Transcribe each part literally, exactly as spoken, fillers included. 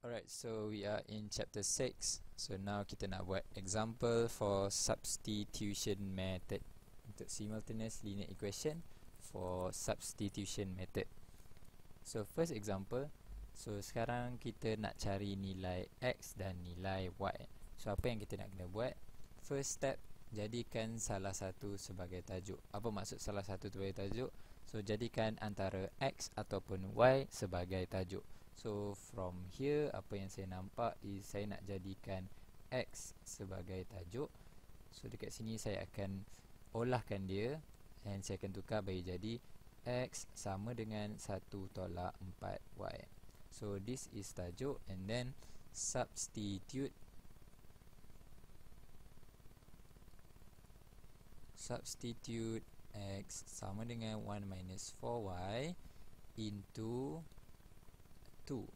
Alright, so we are in chapter six. So now kita nak buat example for substitution method untuk simultaneous linear equation for substitution method. So first example, so sekarang kita nak cari nilai x dan nilai y. So apa yang kita nak kena buat? First step, jadikan salah satu sebagai tajuk. Apa maksud salah satu sebagai tajuk? So jadikan antara x ataupun y sebagai tajuk. So from here, apa yang saya nampak is saya nak jadikan x sebagai tajuk. So dekat sini saya akan olahkan dia dan saya akan tukar bagi jadi x sama dengan satu tolak empat y. So this is tajuk, and then substitute substitute x sama dengan one minus four y into two.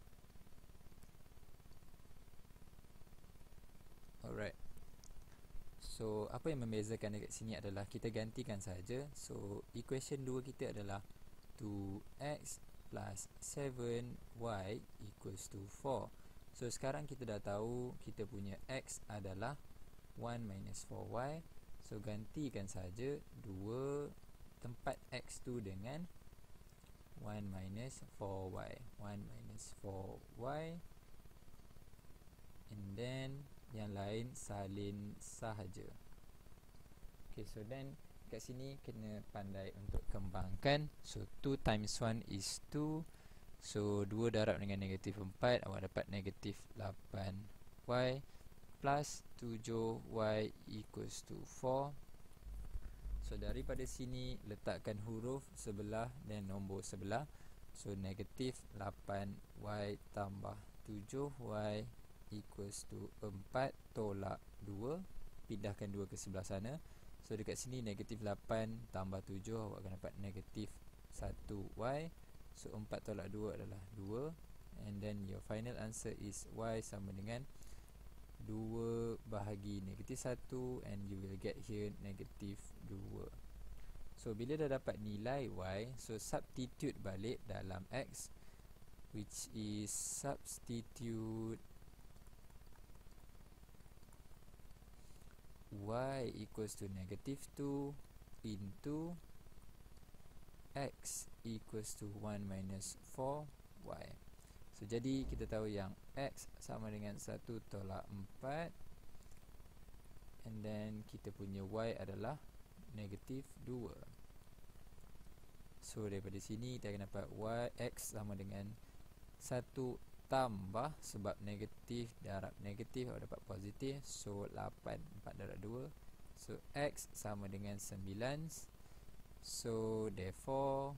Alright. So apa yang membezakan dekat sini adalah kita gantikan saja. So equation dua kita adalah two x plus seven y equals to four. So sekarang kita dah tahu kita punya x adalah one minus four y. So gantikan saja dua tempat x tu dengan one minus four y. one minus four y. And then yang lain salin sahaja. Okay, so then kat sini kena pandai untuk kembangkan. So two times one is two. So two darab dengan negatif empat, awak dapat negatif lapan y plus tujuh y equals to four. So daripada sini letakkan huruf sebelah dan nombor sebelah. So negatif lapan y tambah tujuh y equals to empat tolak dua. Pindahkan dua ke sebelah sana. So dekat sini negatif lapan tambah tujuh, awak akan dapat negatif satu y. So empat tolak dua adalah dua. And then your final answer is y sama dengan dua bahagi negatif satu, and you will get here negatif dua. So bila dah dapat nilai y, so substitute balik dalam x, which is substitute y equals to negative two into x equals to one minus four y. So jadi kita tahu yang x sama dengan satu tolak empat, and then kita punya y adalah negatif dua. So daripada sini kita akan dapat y x sama dengan satu tambah, sebab negatif darab negatif awak dapat positif. So lapan, empat darab dua. So x sama dengan sembilan. So therefore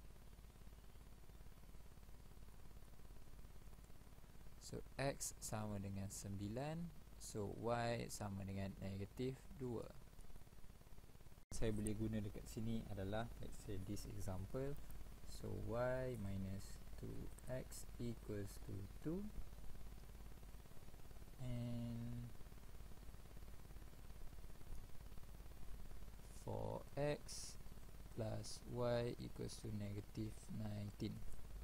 So x sama dengan sembilan. So y sama dengan negatif dua. Saya boleh guna dekat sini adalah, let's say this example. So y minus two x equals to two. And for x plus y equals to negative nineteen.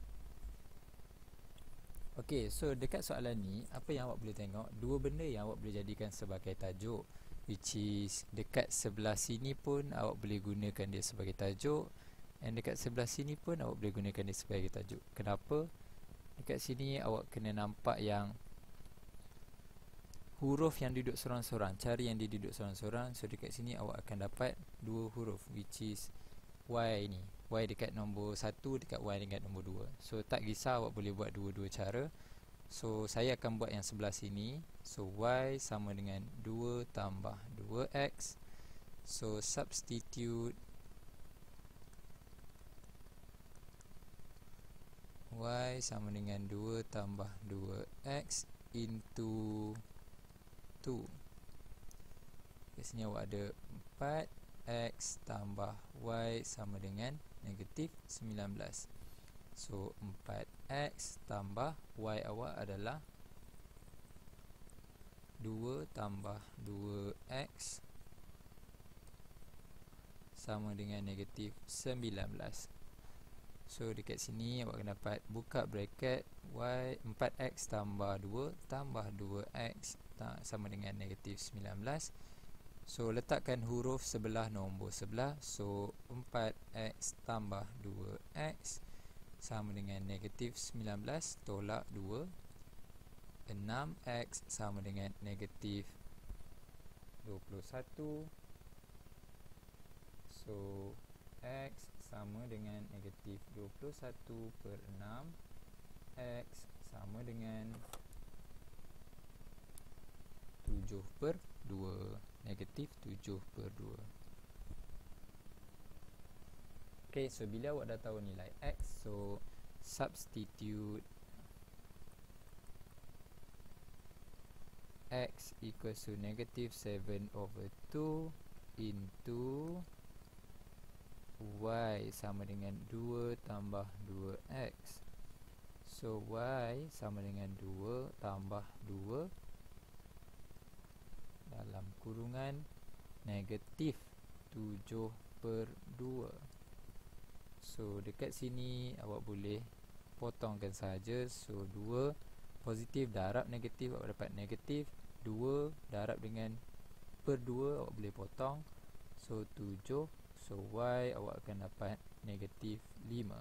Okay, so dekat soalan ni, apa yang awak boleh tengok? Dua benda yang awak boleh jadikan sebagai tajuk, which is dekat sebelah sini pun awak boleh gunakan dia sebagai tajuk, and dekat sebelah sini pun awak boleh gunakan dia sebagai tajuk. Kenapa? Dekat sini awak kena nampak yang huruf yang duduk sorang-sorang, cari yang dia duduk sorang-sorang. So dekat sini awak akan dapat dua huruf, which is y ni, y dekat nombor satu, dekat y dekat nombor dua. So tak kisah, awak boleh buat dua-dua cara. So saya akan buat yang sebelah sini. So y sama dengan dua tambah dua x. So substitute y sama dengan dua tambah dua x into two. Di sini awak ada empat x tambah y sama dengan negatif sembilan belas. So empat x tambah y awak adalah dua tambah dua x sama dengan negatif sembilan belas. So dekat sini awak akan dapat buka bracket y empat x tambah dua tambah dua x sama dengan negatif sembilan belas. So letakkan huruf sebelah nombor sebelah. So empat x tambah dua x sama dengan negatif sembilan belas tolak dua. enam x sama dengan negatif dua puluh satu. So x sama dengan negatif dua puluh satu per enam. X sama dengan tujuh per dua. Negatif tujuh per dua. Ok, so bila awak dah tahu nilai x, so substitute x equals to negative seven over two into y sama dengan dua tambah dua x. So y sama dengan dua tambah dua dalam kurungan negatif tujuh per dua. So dekat sini awak boleh potongkan saja. So dua positif darab negatif, awak dapat negatif. Dua darab dengan per dua, awak boleh potong. So tujuh. So y awak akan dapat negatif lima.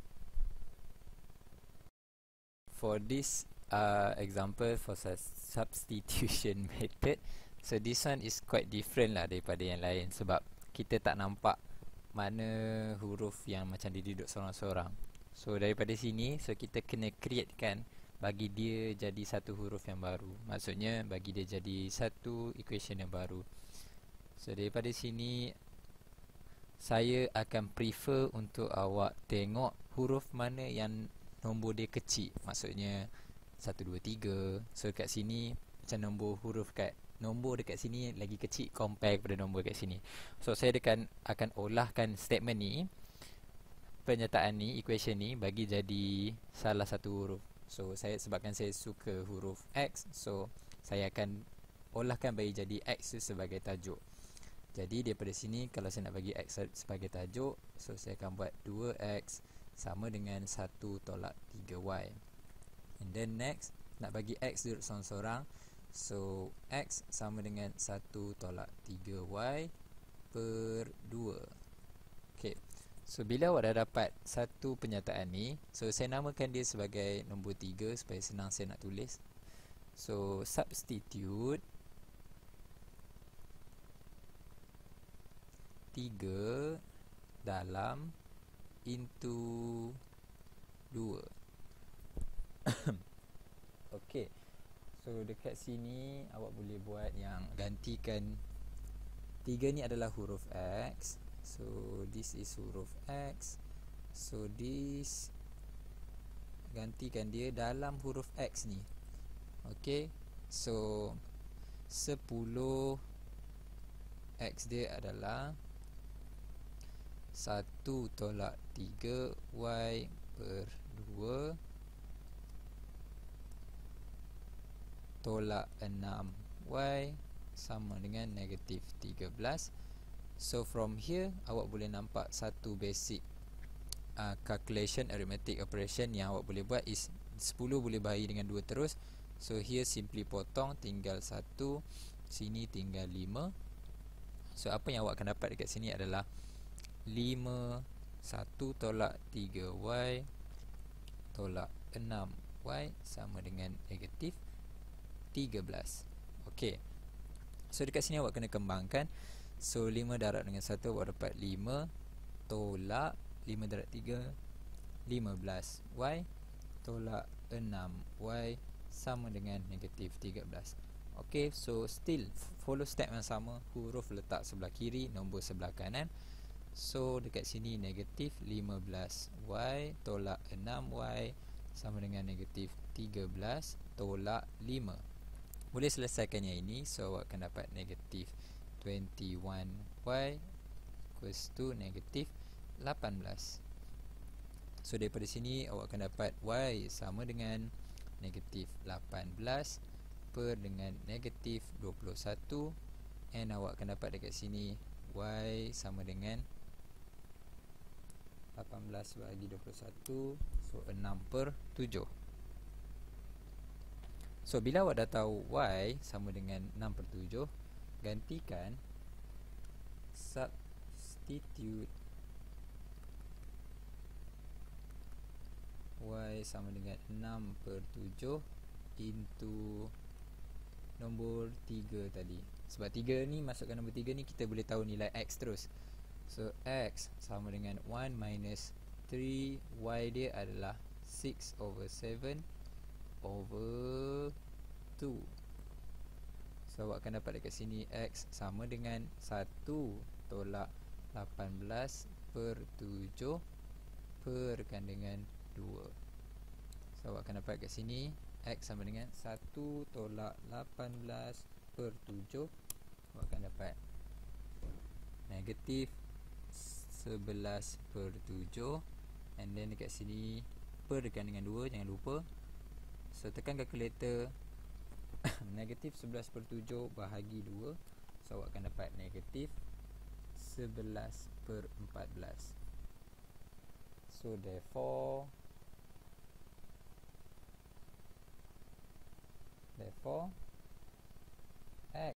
For this uh, example for substitution method, so this one is quite different lah daripada yang lain, sebab kita tak nampak mana huruf yang macam dia duduk seorang-seorang. So daripada sini, so kita kena createkan bagi dia jadi satu huruf yang baru. Maksudnya bagi dia jadi satu equation yang baru. So daripada sini saya akan prefer untuk awak tengok huruf mana yang nombor dia kecil. Maksudnya satu, dua, tiga. So kat sini macam nombor huruf kat nombor dekat sini lagi kecil compare kepada nombor kat sini. So saya akan akan olahkan statement ni, pernyataan ni, equation ni bagi jadi salah satu huruf. So saya sebabkan saya suka huruf X, so saya akan olahkan bagi jadi X tu sebagai tajuk. Jadi daripada sini kalau saya nak bagi X sebagai tajuk, so saya akan buat dua x sama dengan satu tolak tiga y. And then next, nak bagi X duduk seorang-seorang, so X sama dengan satu tolak tiga y per dua. Okay, so bila awak dah dapat satu penyataan ni, so saya namakan dia sebagai nombor tiga supaya senang saya nak tulis. So substitute tiga dalam into dua. Okay, so dekat sini awak boleh buat yang gantikan tiga ni adalah huruf X. So this is huruf X. So this gantikan dia dalam huruf X ni. Okay, so sepuluh X dia adalah satu tolak tiga y per dua tolak enam y sama dengan negatif tiga belas. So from here awak boleh nampak satu basic uh, calculation arithmetic operation yang awak boleh buat is sepuluh boleh bahagi dengan dua terus. So here simply potong, tinggal satu, sini tinggal lima. So apa yang awak akan dapat dekat sini adalah lima, satu tolak tiga y tolak enam y sama dengan negatif tiga belas. Ok, so dekat sini awak kena kembangkan. So lima darab dengan satu, awak dapat lima tolak lima darab tiga, lima belas y tolak enam y sama dengan negatif tiga belas. Ok, so still follow step yang sama. Huruf letak sebelah kiri, nombor sebelah kanan. So dekat sini negatif lima belas y tolak enam y sama dengan negatif tiga belas tolak lima. Boleh selesaikan yang ini. So awak akan dapat negatif dua puluh satu y equals to negatif lapan belas. So daripada sini awak akan dapat y sama dengan negatif lapan belas per dengan negatif dua puluh satu. And awak akan dapat dekat sini y sama dengan lapan belas bagi dua puluh satu, so enam per tujuh. So bila awak dah tahu Y sama dengan enam per tujuh, gantikan substitute Y sama dengan enam per tujuh into nombor tiga tadi. Sebab tiga ni, masukkan nombor tiga ni, kita boleh tahu nilai X terus. So X sama dengan one minus three, Y dia adalah six over seven over two. So awak akan dapat dekat sini X sama dengan satu tolak lapan belas per tujuh perkan dengan dua. So awak akan dapat kat sini X sama dengan satu tolak lapan belas per tujuh. Awak akan dapat negatif sebelas per tujuh. And then dekat sini perkan dengan dua, jangan lupa. So tekan kalkulator, negatif sebelas per tujuh bahagi dua. So awak akan dapat negatif sebelas per empat belas. So therefore Therefore